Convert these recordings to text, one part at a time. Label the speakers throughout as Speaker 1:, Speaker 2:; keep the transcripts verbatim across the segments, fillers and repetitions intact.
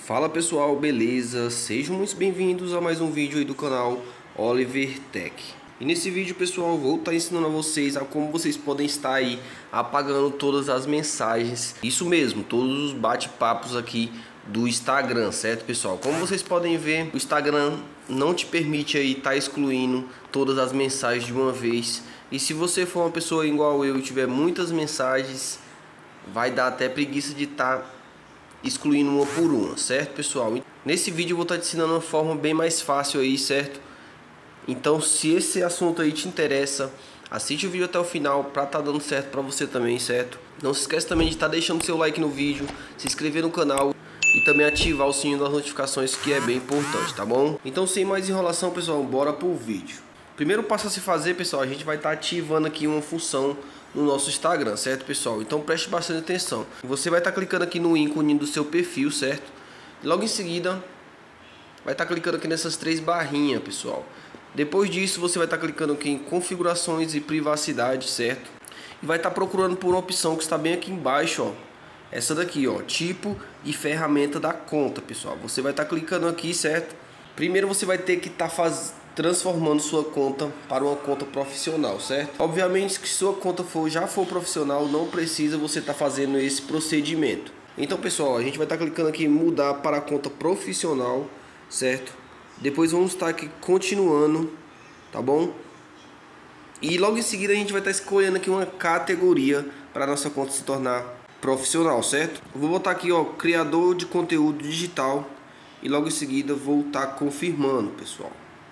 Speaker 1: Fala pessoal, beleza? Sejam muito bem-vindos a mais um vídeo aí do canal Oliver Tech. E nesse vídeo, pessoal, vou estar ensinando a vocês a como vocês podem estar aí apagando todas as mensagens. Isso mesmo, todos os bate-papos aqui do Instagram, certo, pessoal? Como vocês podem ver, o Instagram não te permite aí estar excluindo todas as mensagens de uma vez. E se você for uma pessoa igual eu e tiver muitas mensagens, vai dar até preguiça de estar excluindo uma por uma, certo, pessoal? Nesse vídeo eu vou estar te ensinando uma forma bem mais fácil aí, certo? Então, se esse assunto aí te interessa, assiste o vídeo até o final para estar dando certo para você também, certo? Não se esquece também de estar deixando seu like no vídeo, se inscrever no canal e também ativar o sininho das notificações, que é bem importante, tá bom? Então, sem mais enrolação, pessoal, bora pro vídeo. Primeiro passo a se fazer, pessoal, a gente vai estar ativando aqui uma função no nosso Instagram, certo, pessoal? Então preste bastante atenção. Você vai estar clicando aqui no ícone do seu perfil, certo? E logo em seguida vai estar clicando aqui nessas três barrinhas, pessoal. Depois disso você vai estar clicando aqui em configurações e privacidade, certo? E vai estar procurando por uma opção que está bem aqui embaixo, ó. Essa daqui, ó, tipo e ferramenta da conta, pessoal. Você vai estar clicando aqui, certo? Primeiro você vai ter que estar fazendo transformando sua conta para uma conta profissional, certo? Obviamente que se sua conta for, já for profissional, não precisa você estar fazendo esse procedimento. Então, pessoal, a gente vai estar clicando aqui em mudar para a conta profissional, certo? Depois vamos estar aqui continuando, tá bom? E logo em seguida a gente vai estar escolhendo aqui uma categoria para a nossa conta se tornar profissional, certo? Eu vou botar aqui, ó, criador de conteúdo digital, e logo em seguida vou estar confirmando, pessoal.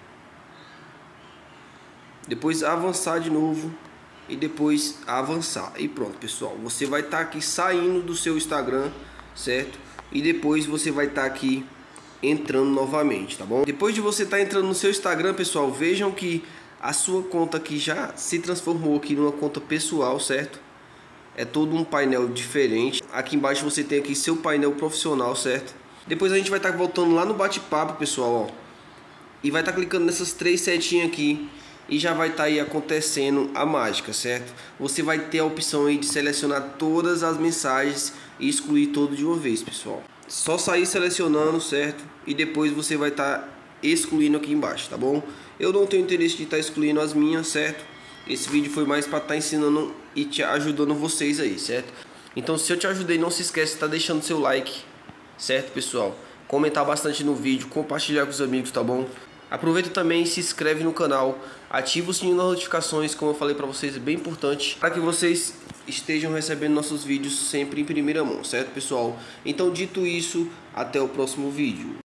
Speaker 1: Depois avançar de novo e depois avançar. E pronto, pessoal, você vai estar aqui saindo do seu Instagram, certo? E depois você vai estar aqui entrando novamente, tá bom? Depois de você estar entrando no seu Instagram, pessoal, vejam que a sua conta aqui já se transformou aqui numa conta pessoal, certo? É todo um painel diferente. Aqui embaixo você tem aqui seu painel profissional, certo? Depois a gente vai estar voltando lá no bate-papo, pessoal, ó, e vai estar clicando nessas três setinhas aqui e já vai estar aí acontecendo a mágica, certo? Você vai ter a opção aí de selecionar todas as mensagens e excluir todo de uma vez, pessoal. Só sair selecionando, certo? E depois você vai estar excluindo aqui embaixo, tá bom? Eu não tenho interesse de estar excluindo as minhas, certo? Esse vídeo foi mais para estar ensinando e te ajudando vocês aí, certo? Então, se eu te ajudei, não se esquece de estar deixando seu like, certo, pessoal? Comentar bastante no vídeo, compartilhar com os amigos, tá bom? Aproveita também e se inscreve no canal, ativa o sininho das notificações, como eu falei para vocês, é bem importante, para que vocês estejam recebendo nossos vídeos sempre em primeira mão, certo, pessoal? Então, dito isso, até o próximo vídeo.